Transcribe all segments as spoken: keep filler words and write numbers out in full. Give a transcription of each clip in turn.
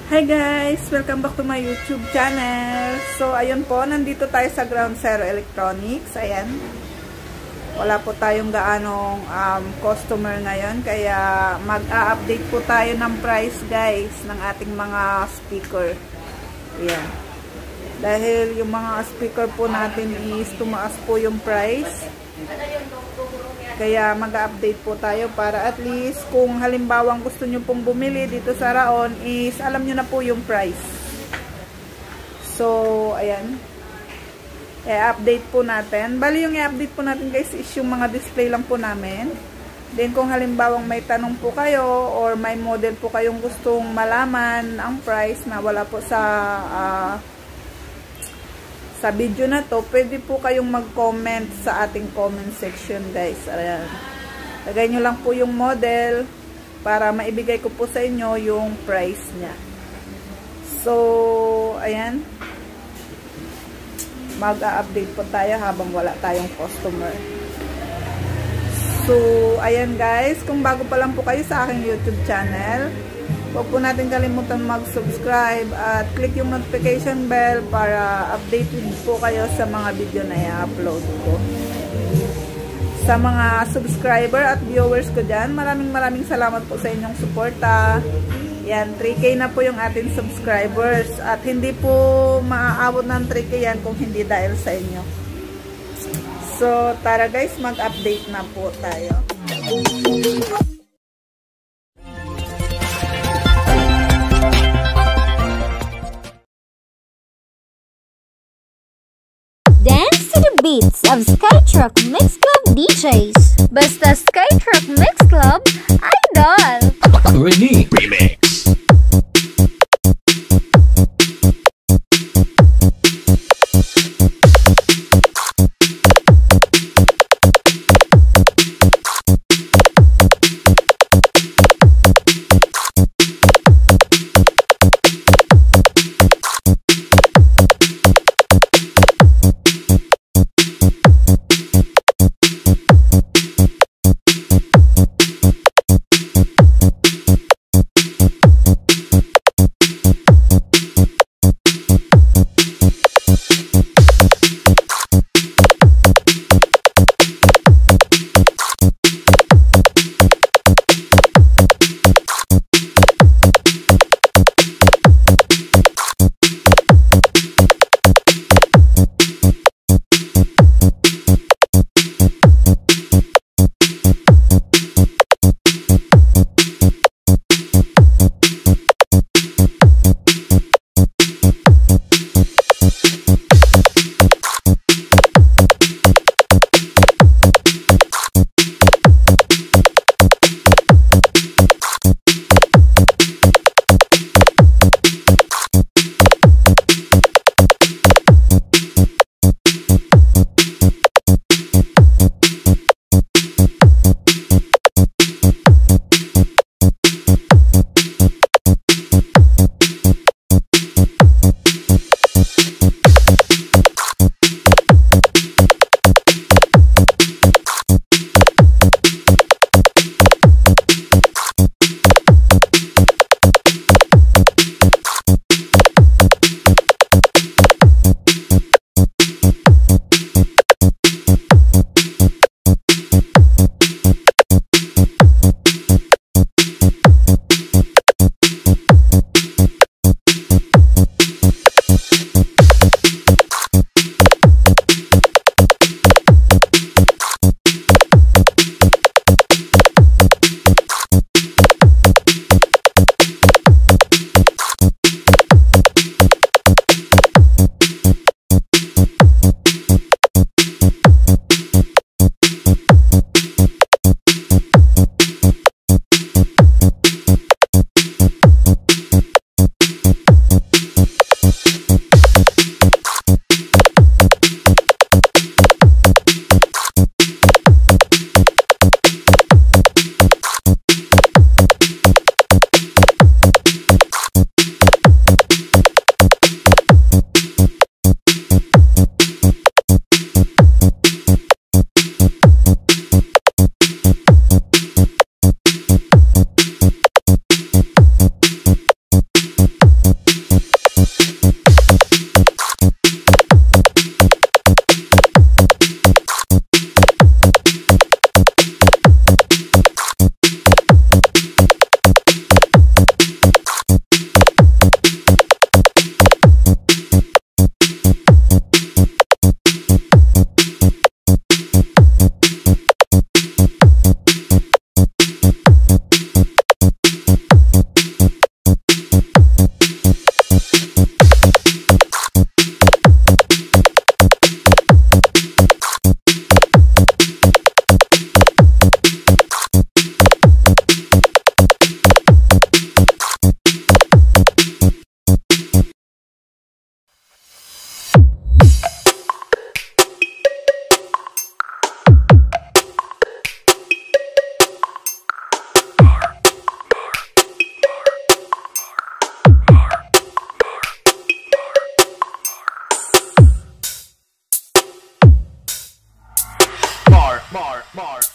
Hi guys! Welcome back to my YouTube channel. So, ayun po, nandito tayo sa Ground Zero Electronics. Ayan. Wala po tayong gaanong um, customer ngayon. Kaya mag-a-update po tayo ng price guys ng ating mga speaker. Ayan. Dahil yung mga speaker po natin is tumaas po yung price. Kaya mag-update po tayo para at least kung halimbawang gusto nyo pong bumili dito sa Raon is alam nyo na po yung price. So, ayan. I-update po natin. Bali yung i-update po natin guys is yung mga display lang po namin. Then kung halimbawang may tanong po kayo or may model po kayong gustong malaman ang price na wala po sa uh, sa video na to, pwede po kayong mag-comment sa ating comment section guys. Ayan. Lagay nyo lang po yung model para maibigay ko po sa inyo yung price niya. So, ayan. Mag-a-update po tayo habang wala tayong customer. So, ayan guys. Kung bago pa lang po kayo sa aking YouTube channel, huwag po natin kalimutan mag-subscribe at click yung notification bell para updated po kayo sa mga video na i-upload ko. Sa mga subscriber at viewers ko dyan, maraming maraming salamat po sa inyong suporta. Yan, three K na po yung ating subscribers at hindi po maaabot ng three K yan kung hindi dahil sa inyo. So, tara guys, mag-update na po tayo. Dance to the beats of Skytruck Mix Club D Js. Basta Skytruck Mix Club, idol! Renee Remix.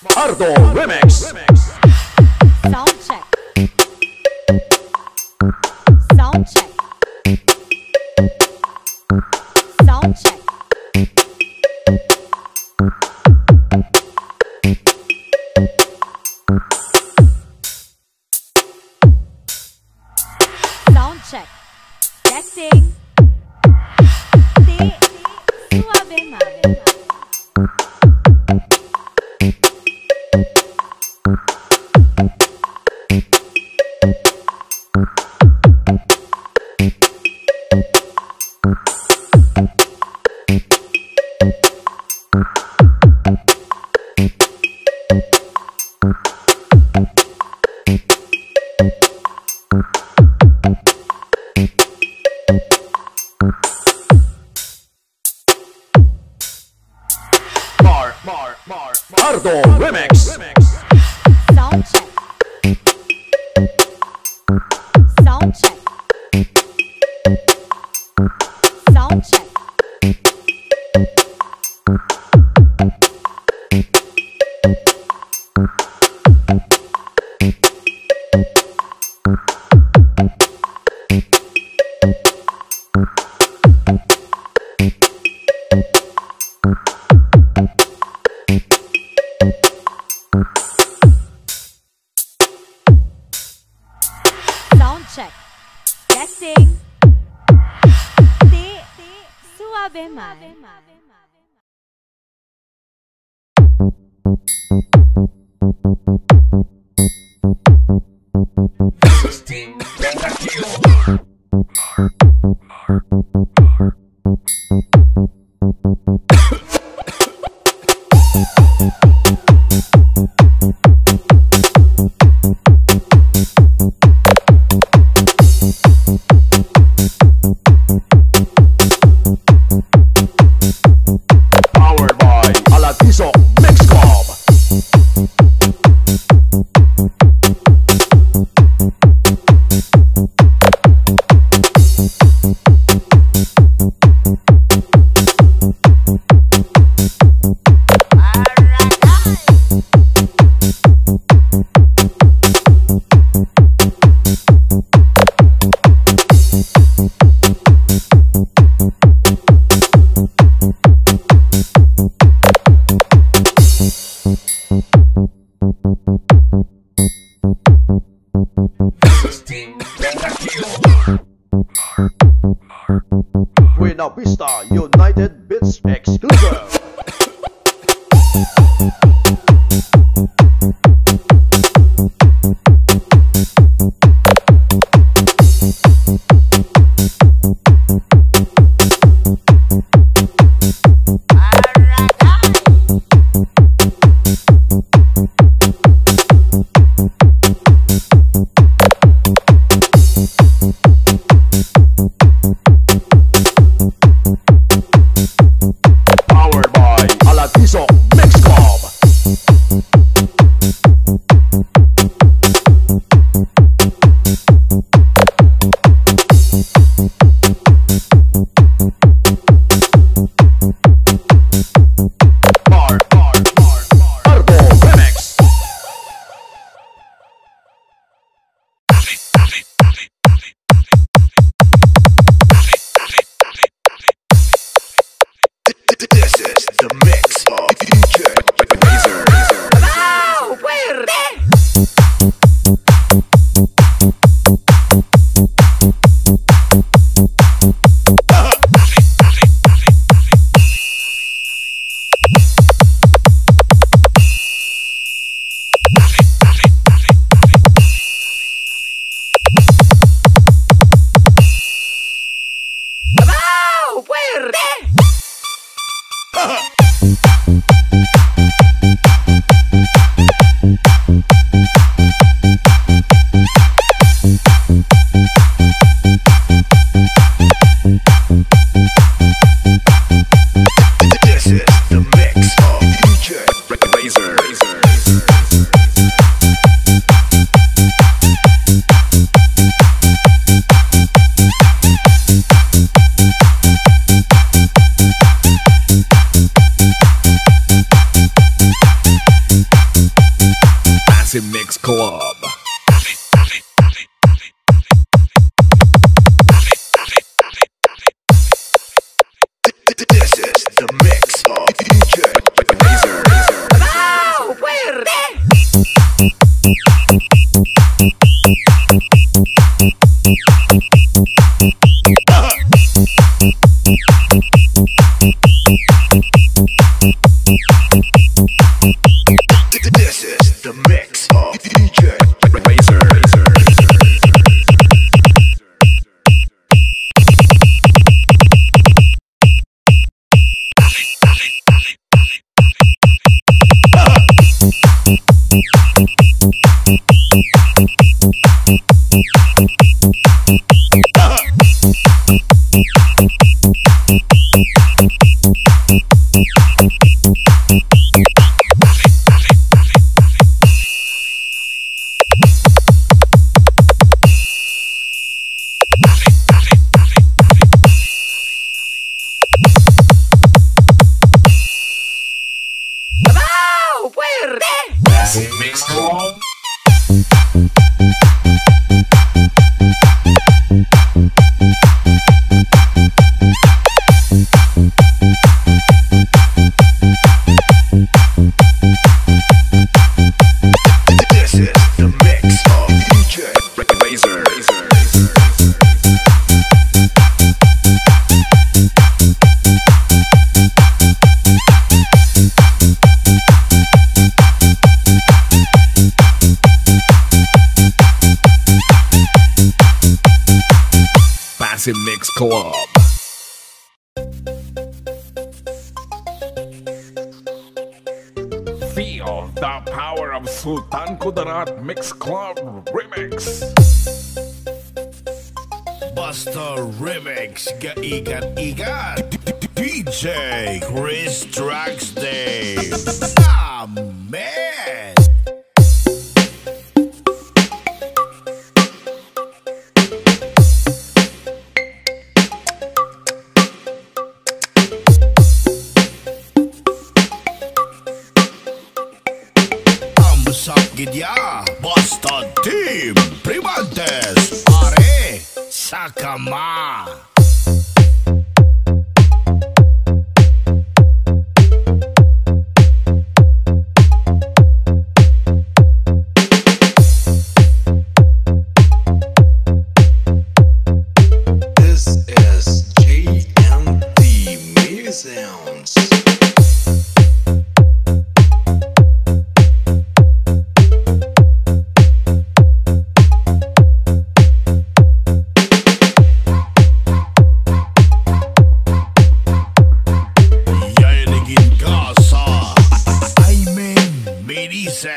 Ardo Remix. Sound check. Sound check. Sound check. Sound check. Testing. Ti, suave man. Mar, Mar, Mar, Ardo Remix. Sound check. Sound check. Sound check. Sound check. Testing. Ti, suave man. Powered by Alatiso Mix Club. Buena Vista United Beats exclusive. Powered by This is the mix of D J Razor. Mix Club. This is the mix of D J Razor. Massive Mix Club. Feel the power of Sultan Kudarat Mix Club Remix. Buster Remix, kaigan-igan D J Chris Dragsdale. Ah, man! Ang sakit ya, Buster Team Primantes, are sa kama. This is G M T Museums. Yayaligin ka sa Aiming Medicine.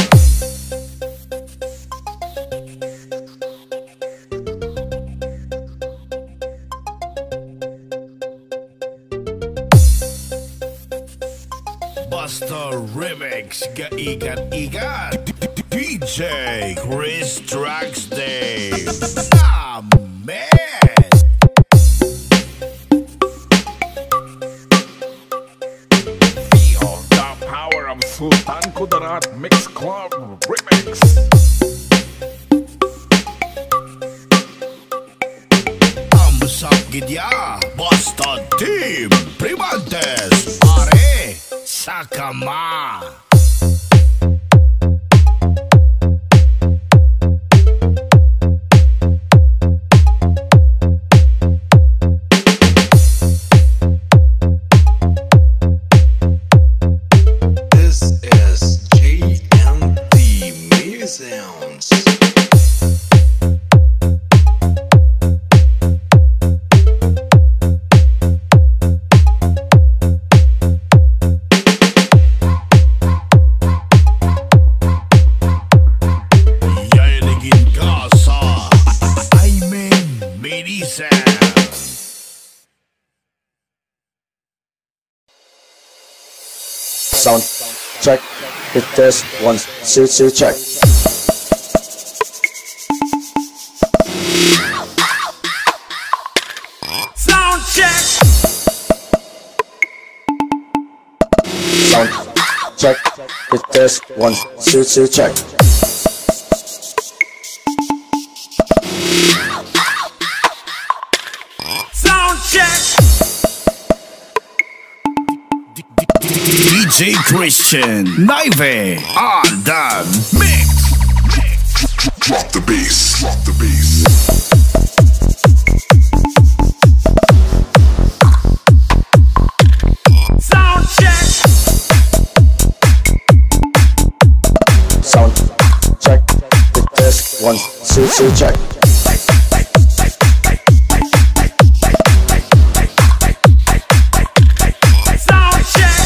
Buster Remix, kaigan-igan D J Chris Dragsdale. Ah, man! Feel the power of Sultan Kudarat Mix Club Remix. Ang sakit ya, Buster Team Primantes, are sa kama. This is G M T Museums. Yayaligin ka sa Aiming Medicine. Sound check. It test one. See, see, check. Sound check. Sound check. It test one. See, see, check. Sound check. D J Christian Naive on the mix. Drop the bass. Drop the bass. Sound check. Sound check. The test one, two, two, check. Sound check.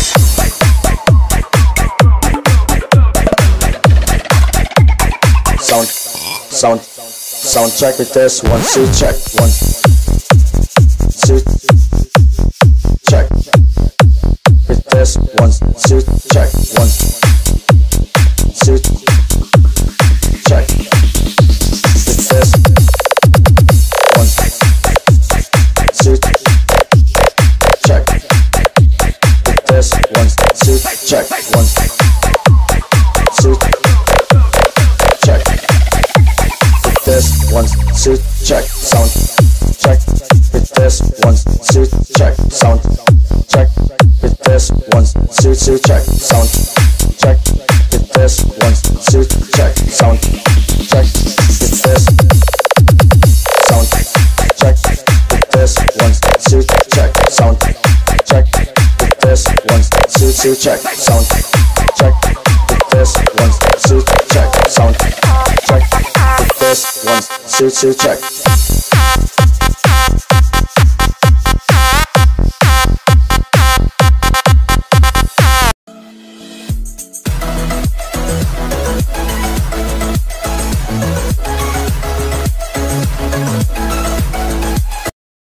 Sound, sound, sound check. The test one, two, check. One, two, check. The test one, two, check. One, two, check. The test one, two, check. The test one, two, check. One, two, check. The test one, two, check. Sound check. The test one, two, check. Sound check. The test one, two, two, check. Sound check. The test one, two, check. Sound check. The test sound check. The test one, two, check. Sound check. The test one, two, two, check. Sound check. The test one, two, check. Sound check. The test one, two, two, check.